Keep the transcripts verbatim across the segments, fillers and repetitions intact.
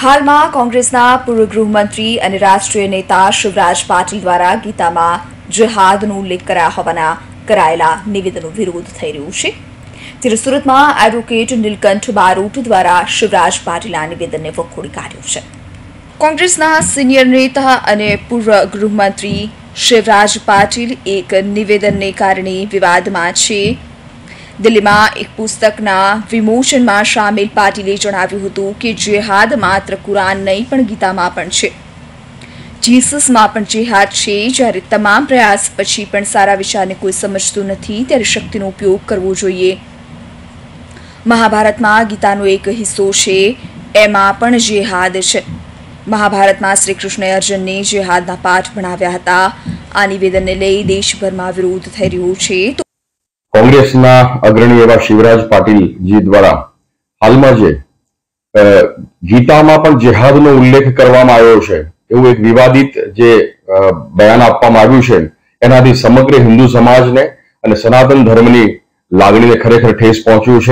હાલમાં કોંગ્રેસના પૂર્વ ગૃહમંત્રી અને રાષ્ટ્રીય નેતા શિવરાજ પાટીલ દ્વારા ગીતામાં જેહાદનો ઉલ્લેખ કર્યા હોવાના કરાયેલા નિવેદનનો વિરોધ થઈ રહ્યો છે ત્યારે સુરતમાં એડવોકેટ નીલકંઠ બારોટ દ્વારા શિવરાજ પાટીલના નિવેદનને વખોડી કાઢ્યું છે। કોંગ્રેસના સિનિયર નેતા અને પૂર્વ ગૃહમંત્રી શિવરાજ પાટીલ એક નિવેદનને કારણે વિવાદમાં છે। દિલ્હીમાં એક પુસ્તકના વિમોચનમાં સામેલ પાટીલે જણાવ્યું હતું કે જેહાદ માત્ર કુરાન નહીં પણ ગીતામાં પણ છે, જીસસમાં પણ જેહાદ છે। જ્યારે તમામ પ્રયાસ પછી પણ સારા વિચારને કોઈ સમજતું નથી ત્યારે શક્તિનો ઉપયોગ કરવો જોઈએ। મહાભારતમાં ગીતાનો એક હિસ્સો છે, એમાં પણ જેહાદ છે। મહાભારતમાં શ્રી કૃષ્ણએ અર્જુનને જેહાદના પાઠ ભણાવ્યા હતા। આ નિવેદનને લઈ દેશભરમાં વિરોધ થઈ રહ્યો છે। કોંગ્રેસના અગ્રણી એવા શિવરાજ પાટીલજી દ્વારા હાલમાં જે ગીતામાં પણ જેહાદનો ઉલ્લેખ કરવામાં આવ્યો છે એવું એક વિવાદિત જે બયાન આપવામાં આવ્યું છે, એનાથી સમગ્ર હિન્દુ સમાજને અને સનાતન ધર્મની લાગણીને ખરેખર ઠેસ પહોંચ્યું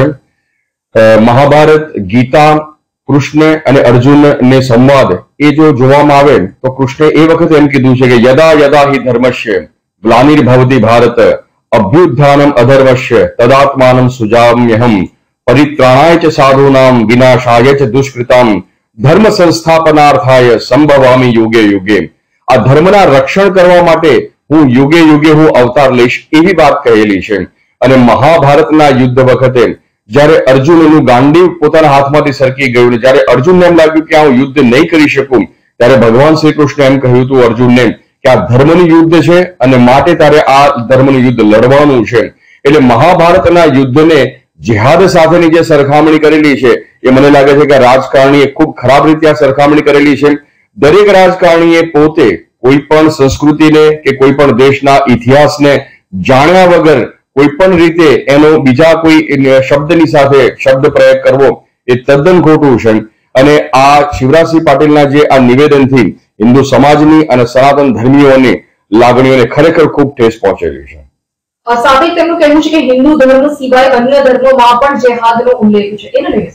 છે। મહાભારત, ગીતા, કૃષ્ણ અને અર્જુનને સંવાદ એ જો જોવામાં આવે તો કૃષ્ણે એ વખતે એમ કીધું છે કે યદા યદા હિ ધર્મસ્ય ગ્લાનિર્ભવતિ ભારત અભ્યુત્થાનમ અધર્મસ્ય તદાત્માનમ સુજામ્યહમ પરિત્રાણાય ચ સાધૂનામ વિનાશાય ચ દુષ્કૃતામ ધર્મ સંસ્થાપનાર્થાય સંભવામિ યુગે યુગે। આ ધર્મના રક્ષણ કરવા માટે હું યુગે યુગે હું અવતાર લઈશ એવી વાત કહેલી છે। અને મહાભારતના યુદ્ધ વખતે જ્યારે અર્જુનનું ગાંડીવ પોતાના હાથમાંથી સરકી ગયું, જ્યારે અર્જુનને એમ લાગ્યું કે હું યુદ્ધ નહીં કરી શકું, ત્યારે ભગવાન શ્રી કૃષ્ણ એમ કહ્યું હતું અર્જુનને કે આ ધર્મનું યુદ્ધ છે અને માટે તારે આ ધર્મનું યુદ્ધ લડવાનું છે। એટલે મહાભારતના યુદ્ધને જેહાદ સાથેની જે સરખામણી કરેલી છે એ મને લાગે છે કે રાજકારણીએ ખૂબ ખરાબ રીતે સરખામણી કરેલી છે। દરેક રાજકારણીએ પોતે કોઈ પણ સંસ્કૃતિને કે કોઈ પણ દેશના ઇતિહાસને જાણ્યા વગર કોઈ પણ રીતે એનો બીજા કોઈ શબ્દની સાથે શબ્દ પ્રયોગ કરવો એ તદ્દન ખોટું છે। અને આ શિવરાજસિંહ પાટીલના જે આ નિવેદનથી હિન્દુ સમાજની અને સનાતન ધર્મીઓની લાગણીઓને ખરેખર ખૂબ ઠેસ પહોંચેલી છે। સાથે તેમનું કહેવું છે કે હિન્દુ ધર્મ સિવાય અન્ય ધર્મોમાં પણ જેહાદનો ઉલ્લેખ છે, એને લઈને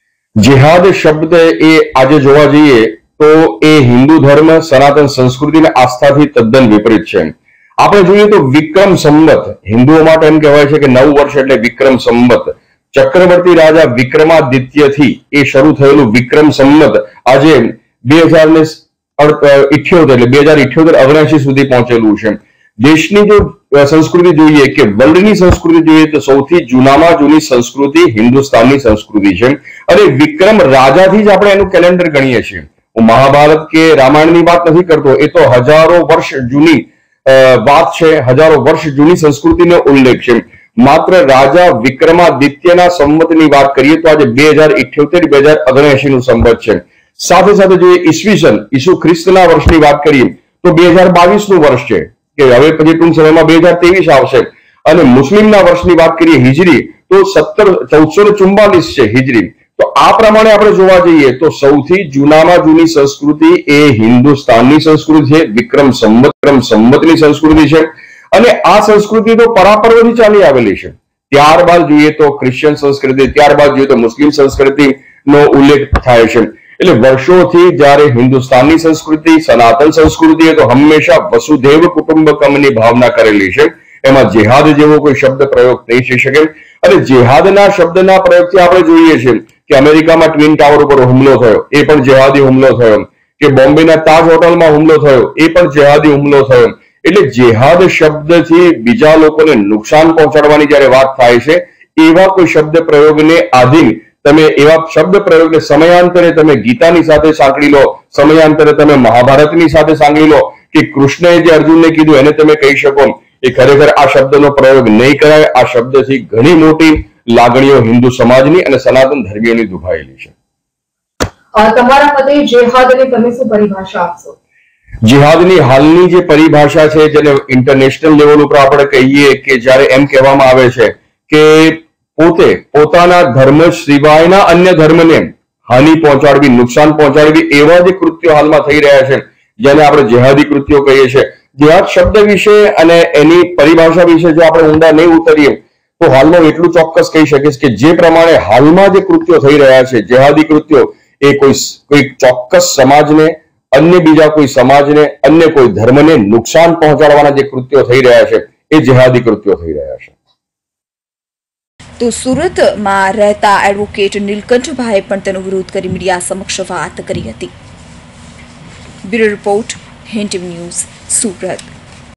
જેહાદ શબ્દ એ આજે જોવા જઈએ તો એ હિન્દુ ધર્મ, સનાતન સંસ્કૃતિ અને આસ્થાથી તદ્દન વિપરીત છે। આપણે જોઈએ તો વિક્રમ સંવત હિન્દુઓ માટે એમ કહેવાય છે કે નવ વર્ષ એટલે વિક્રમ સંવત। ચક્રવર્તી રાજા વિક્રમાદિત્યથી એ શરૂ થયેલું વિક્રમ સંવત આજે બે હજાર ને ઇઠ્યોતેર એટલે બે હજાર ઇઠ્યોતેર ઓગણસી સુધી પહોંચેલું છે। દેશની જો સંસ્કૃતિ જોઈએ કે વર્લ્ડની સંસ્કૃતિ જોઈએ તો સૌથી જૂનામાં જૂની સંસ્કૃતિ હિન્દુસ્તાનની સંસ્કૃતિ છે। અને વિક્રમ રાજાથી જ આપણે એનું કેલેન્ડર ગણીએ છીએ। હું મહાભારત કે રામાયણની વાત નથી કરતો, એ તો હજારો વર્ષ જૂની વાત છે, હજારો વર્ષ જૂની સંસ્કૃતિનો ઉલ્લેખ છે। માત્ર રાજા વિક્રમાદિત્યના સંવતની વાત કરીએ તો આજે બે હજાર ઇઠ્યોતેર બે હજાર ઓગણસી નું સંવત છે। સાથે સાથે જો ઈસવીસન ઈસુ ખ્રિસ્તના વર્ષની વાત કરીએ તો બે હજાર બાવીસ નું વર્ષ છે કે હવે પછી ટૂંક સમયમાં બે હજાર ત્રેવીસ આવશે। અને મુસ્લિમના વર્ષની વાત કરીએ હિજરી તો સત્તર ચૌદસો ને ચુમ્બાલીસ છે હિજરી। તો આ પ્રમાણે આપણે જોવા જઈએ તો સૌથી જૂનામાં જૂની સંસ્કૃતિ એ હિન્દુસ્તાનની સંસ્કૃતિ છે, વિક્રમ સંવત વિક્રમ સંવતની સંસ્કૃતિ છે। અને આ સંસ્કૃતિ તો પરાપર્વથી ચાલી આવેલી છે। ત્યારબાદ જોઈએ તો ક્રિશ્ચિયન સંસ્કૃતિ, ત્યારબાદ જોઈએ તો મુસ્લિમ સંસ્કૃતિનો ઉલ્લેખ થાય છે। એટલે વર્ષોથી જ્યારે હિન્દુસ્તાનની સંસ્કૃતિ, સનાતન સંસ્કૃતિએ તો હંમેશા વસુધૈવ કુટુંબકમની ભાવના કરેલી છે। એમાં જેહાદ જેવો કોઈ શબ્દ પ્રયોગ નહીં થઈ શકે। અને જેહાદના શબ્દના પ્રયોગથી આપણે જોઈએ છીએ કે અમેરિકામાં ટ્વિન ટાવર ઉપર હુમલો થયો, એ પણ જેહાદી હુમલો થયો, કે બોમ્બેના તાજ હોટલમાં હુમલો થયો, એ પણ જેહાદી હુમલો થયો। એટલે જેહાદ શબ્દથી બીજા લોકોને નુકસાન પહોંચાડવાની જ્યારે વાત થાય છે એવા કોઈ શબ્દ પ્રયોગને આધીન તમે એવા શબ્દ પ્રયોગને સમયાંતરે તમે ગીતાની સાથે સાંકળી લો, સમયાંતરે તમે મહાભારતની સાથે સાંકળી લો કે કૃષ્ણએ જે અર્જુનને કીધું એને તમે કહી શકો, એ ખરેખર આ શબ્દનો પ્રયોગ નહીં કરાય। આ શબ્દથી ઘણી મોટી લાગણીઓ હિન્દુ સમાજની અને સનાતન ધર્મીઓની દુભાયેલી છે। તમારા મતે જેહાદને તમે શું પરિભાષા આપશો? જેહાદની હાલની જે પરિભાષા છે જેને ઇન્ટરનેશનલ લેવલ ઉપર આપણે કહીએ કે જ્યારે એમ કહેવામાં આવે છે કે પોતે પોતાના ધર્મ સિવાયના અન્ય ધર્મને હાનિ પહોંચાડવી, નુકસાન પહોંચાડવી એવા જે કૃત્યો હાલમાં થઈ રહ્યા છે જેને આપણે જેહાદી કૃત્યો કહીએ છીએ। જેહાદ શબ્દ વિશે અને એની પરિભાષા વિશે જો આપણે ઊંડા નહીં ઉતરીએ તો હાલમાં એટલું ચોક્કસ કહી શકીશ કે જે પ્રમાણે હાલમાં જે કૃત્યો થઈ રહ્યા છે જેહાદી કૃત્યો એ કોઈ કોઈ ચોક્કસ સમાજને, અન્ય બીજા કોઈ સમાજને, અન્ય કોઈ ધર્મને નુકસાન પહોંચાડવાના જે કૃત્યો થઈ રહ્યા છે એ જેહાદી કૃત્યો થઈ રહ્યા છે. તો સુરતમાં રહેતા એડવોકેટ નીલકંઠભાઈએ પણ તેનો વિરોધ કરી મીડિયા સમક્ષ વાત કરી હતી. Bureau report, Hind news, Surat.